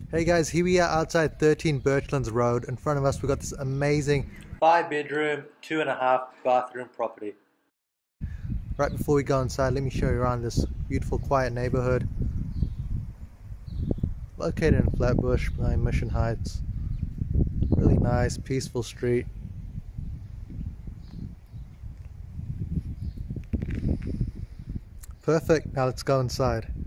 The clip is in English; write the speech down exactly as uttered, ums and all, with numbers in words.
Hey guys, here we are outside thirteen Birchlands Road. In front of us we've got this amazing Five bedroom, two and a half bathroom property. Right before we go inside, let me show you around this beautiful quiet neighborhood. Located in Flatbush behind Mission Heights. Really nice, peaceful street. Perfect, now let's go inside.